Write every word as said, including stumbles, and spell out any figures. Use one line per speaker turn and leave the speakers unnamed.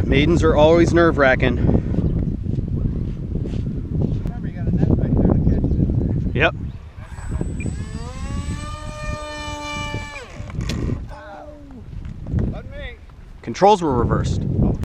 Maidens are always nerve-wracking.
Remember, you got a net right there to catch it.
Yep.
On me.
Controls were reversed.